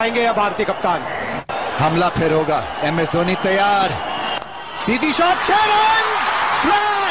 आएंगे या भारतीय कप्तान। हमला फिर होगा। MS धोनी तैयार, सीधी शॉट, 6 रन,